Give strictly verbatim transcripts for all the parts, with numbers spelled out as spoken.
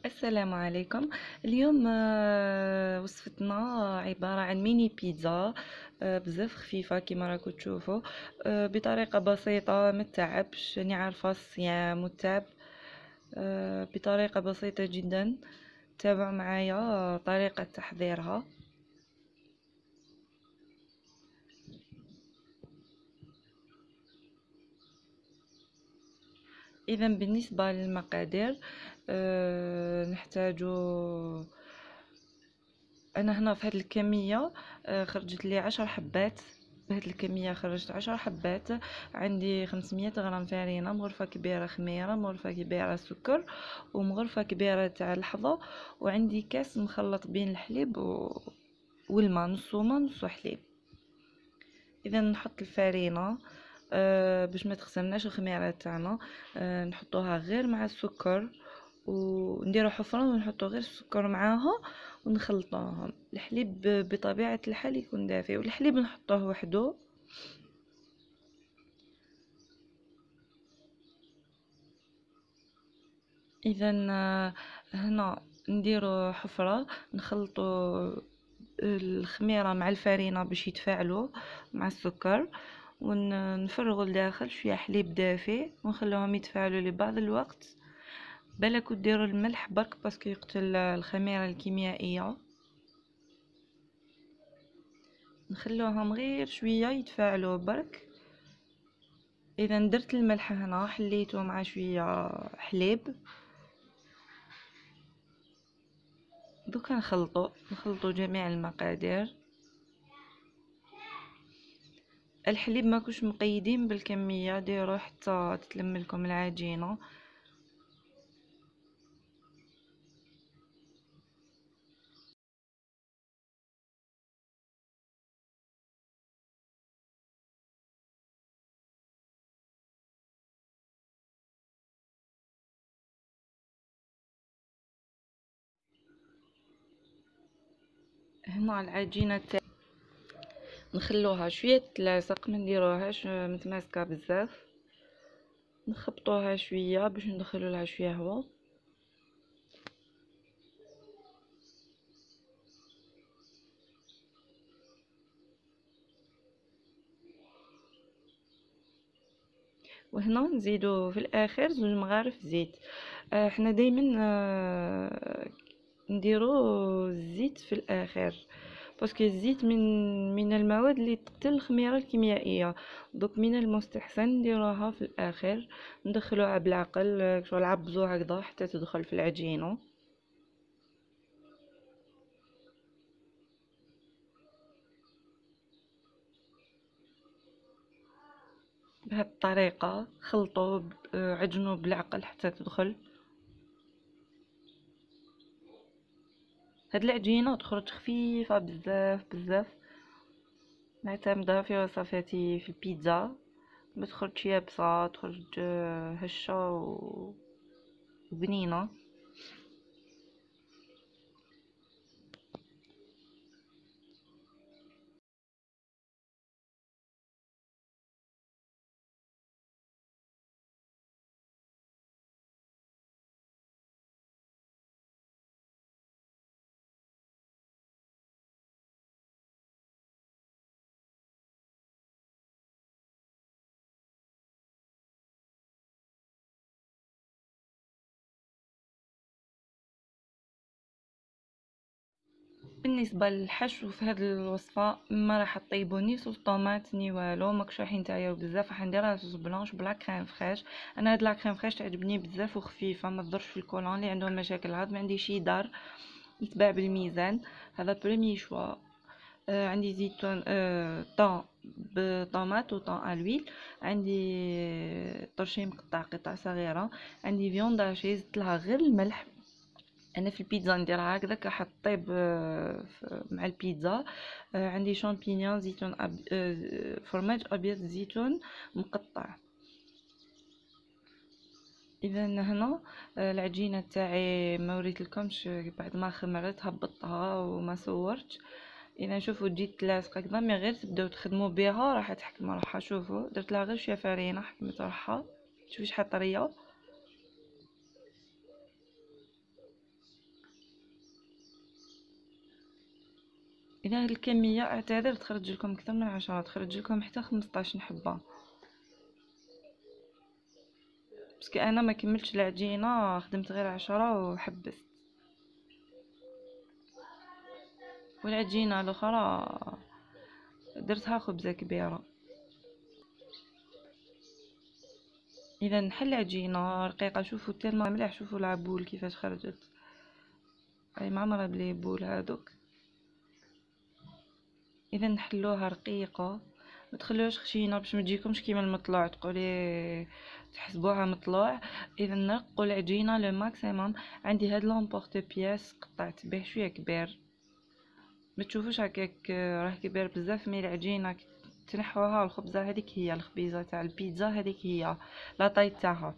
السلام عليكم. اليوم آه، وصفتنا عبارة عن ميني بيتزا، آه، بزاف خفيفة كما راكم تشوفوا، آه، بطريقة بسيطة ما تتعبش. راني عارفة الصيام والتعب، آه، بطريقة بسيطة جدا. تابعوا معايا طريقة تحضيرها. اذا بالنسبة للمقادير، أه نحتاج، انا هنا في هذه الكميه آه، خرجت لي عشر حبات. بهذه الكميه خرجت عشر حبات. عندي خمسمية غرام فرينه، مغرفه كبيره خميره، مغرفه كبيره سكر، ومغرفه كبيره تاع الحظه، وعندي كاس مخلط بين الحليب و... والماء، نص ماء نص حليب. اذا نحط الفرينه أه باش ما تخسرناش الخميره تاعنا. أه نحطوها غير مع السكر، ونديرو حفرة ونحطو غير السكر معاها ونخلطوهم. الحليب بطبيعة الحال يكون دافئ، والحليب نحطوه وحده. اذا هنا نديرو حفرة، نخلطو الخميرة مع الفرينة باش يتفاعلوا مع السكر، ونفرغوا لداخل شوية حليب دافئ ونخلوهم يتفاعلوا لبعض الوقت. بالك ديروا الملح برك باسكو يقتل الخميرة الكيميائية. نخلوهم غير شوية يتفاعلوا برك. اذا درت الملح هنا حليته مع شوية حليب. دوكا نخلطو نخلطو جميع المقادير. الحليب ما كوش مقيدين بالكمية، ديروا حتى تتلم لكم العجينة. هنا العجينة تاع نخلوها شوية تلاصق، ما نديروهاش متماسكة بزاف. نخبطوها شوية باش ندخلوا لها شوية هواء. وهنا نزيدو في الاخر زوج مغارف زيت. آه، احنا دايما آه، نديرو الزيت في الاخر، باسكو الزيت من من المواد اللي تقتل الخميره الكيميائيه. دوك من المستحسن نديروها في الاخر، ندخلوها بالعقل، آه، شغل عبزو هكذا حتى تدخل في العجينه بهذه الطريقه. خلطوا ب- آه، عجنوا بالعقل حتى تدخل. هاد العجينه تخرج خفيفه بزاف بزاف، نعتمدها في وصفاتي في البيتزا. ما تخرجش يابسه، تخرج آه، هشه و- وبنينه. بالنسبه للحشو في هذه الوصفه، ما راح طيبوا ني صوص طوماط ني والو، ماكش راح نتعياو بزاف. راح نديرها صوص بلانش بلا كريم فريش. انا هاد لا كريم فريش تعجبني بزاف وخفيفه، ما تضرش في الكولون اللي عندهم مشاكل الهضم. عندي شيدار يتباع بالميزان، هذا بريمي شوا. آه عندي زيتون، آه طون بطوماط وطون الويل. عندي طرشي مقطع قطع صغيره. عندي فيوند هاشي زدت لها غير الملح. انا في البيتزا نديرها هكذا راح طيب آه، ف- مع البيتزا. آه، عندي شامبينيون، زيتون أب... آه، فرماج ابيض، زيتون مقطع. اذا هنا آه، العجينه تاعي ما وريتلكمش بعد ما خمرت هبطتها وما صورتش. اذا شوفوا جيت لاصقه كذا، مي غير تبداو تخدموا بها راح تحكم روحها. شوفوا درت لها غير شويه فرينه حكمت روحها. شوفي شحال طريه. الى هاد الكميه اعتذر تخرج لكم اكثر من عشرة، تخرج لكم حتى خمسطاش حبه، باسكو انا ما كملتش العجينه، خدمت غير عشرة وحبست. والعجينه الاخرى درتها خبزه كبيره. اذا نحل عجينه رقيقه، شوفوا تالما مليح، شوفوا العبول كيفاش خرجت، اي معمره بلي بول هادوك. اذا نحلوها رقيقه، ما تخلوهاش خشينه باش ما تجيكمش كيما المطلوع تقولي تحسبوها مطلوع. اذا نرقوا العجينه لو ماكسيموم. عندي هاد لومبورت بياس قطعت به شويه كبير، ما تشوفوش هكاك راه كبير بزاف، مي العجينه كي تنحوها الخبزه هذيك هي الخبيزه تاع البيتزا، هذيك هي لا طاي تاعها.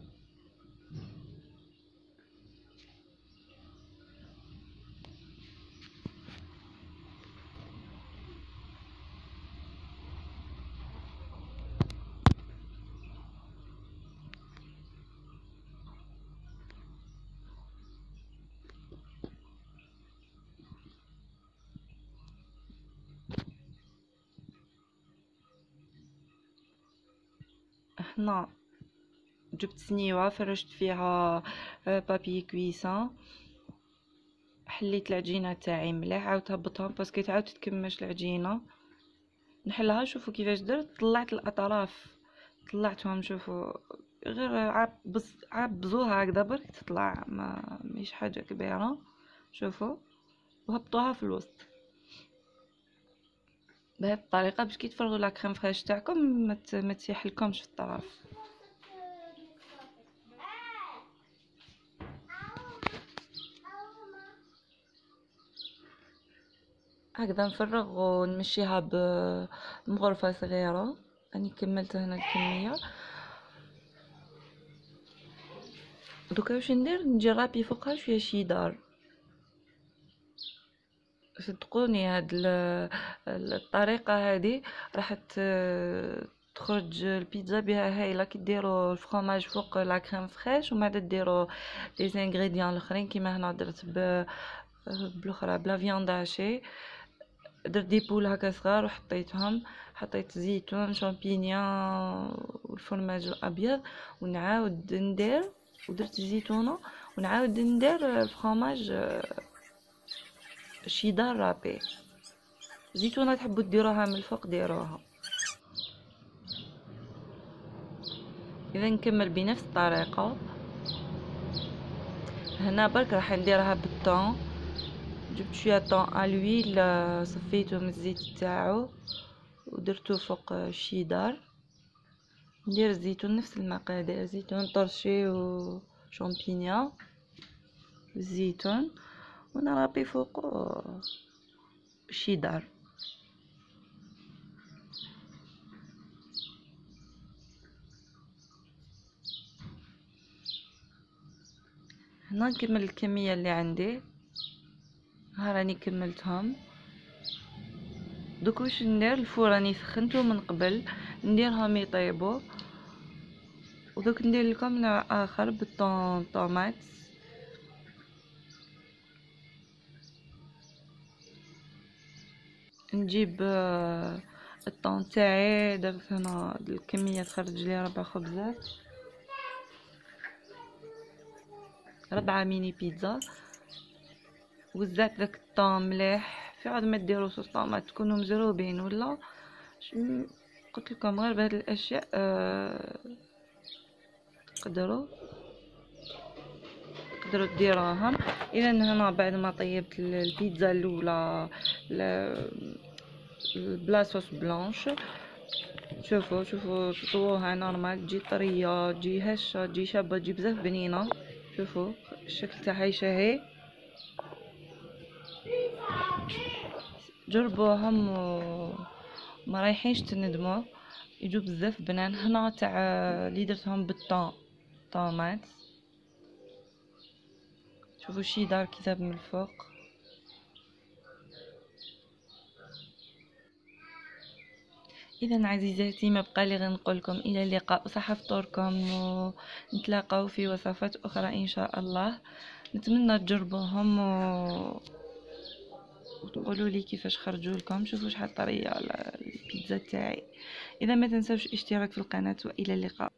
هنا جبت سنيوه فرشت فيها بابي كويسان، حليت العجينه تاعي مليح، عاودت هبطها باسكو تعاود تتكمش العجينه. نحلها، شوفوا كيفاش درت، طلعت الاطراف طلعتهم، شوفوا غير عاب بس عبزوها هكذا برك تطلع، ما مش حاجه كبيره. شوفوا، وهبطوها في الوسط بهذه الطريقه باش كي تفرغوا لا كريم فريش تاعكم ما ما تسيح لكمش في الطرف. هكذا نفرغ ونمشيها بمغرفه صغيره. اني كملت هنا الكميه. دوكا واش ندير، نجي رابي فوقها شويه شيدار. صدقوني هاد الطريقه هذه راح تخرج البيتزا بها هايله. كي ديروا الفرomاج فوق لا كريم فريش ومن بعد ديروا لي زانغريديون الاخرين كيما هنا درت ب بالاخرى بلا فياند هاشي. درت دي بول هكا صغار وحطيتهم، حطيت زيتون شامبينيون والفرماج الابيض، ونعاود ندير ودرت زيتونه، ونعاود ندير الفرomاج شيدار رابي. زيتونه تحبوا ديروها من الفوق ديروها. اذا نكمل بنفس الطريقه. هنا برك راح نديرها بالطون. جبت شويه طون الويل، صفيته من الزيت تاعو ودرتو فوق الشيدار. ندير الزيتون نفس المقادير، زيتون طرشي وشامبينيون والزيتون، ونرابي فوقو الشيدار. هنا نكمل الكميه اللي عندي، ها راني كملتهم. دوك واش ندير، الفور راني سخنته من قبل، نديرهم يطيبوا. ودوك ندير لكم نوع اخر بالطون طوماط. نجيب الطون تاعي، درت هنا الكميه تخرج لي ربع خبزات، ربعة ميني بيتزا. وزعت داك الطون مليح، في عاد ما ديروا صوص طوماط تكونوا مزروبين ولا قلت لكم غير بهاد الاشياء أه تقدروا تقدروا ديروهم. اذا هنا بعد ما طيبت البيتزا الاولى بلا صوص بلانش، شوفوا شوفوا تطووها نورمال، تجي طريه، تجي هشه، تجي شابه، تجي بزاف بنينه. شوفوا الشكل تاعها يشهي. جربوهم وما رايحينش تندموا، يجوا بزاف بنان. هنا تاع اللي درتهم بالطون طوماط، شوفوا الشيدار كتاب من الفوق. اذا عزيزاتي ما بقى لي غير نقول لكم الى اللقاء، وصحه فطوركم، ونتلاقاو في وصفات اخرى ان شاء الله. نتمنى تجربوهم و... قولوا لي كيفاش خرجوا لكم، شوفوا شحال طريه البيتزا تاعي. اذا ما تنساوش الاشتراك في القناه، والى اللقاء.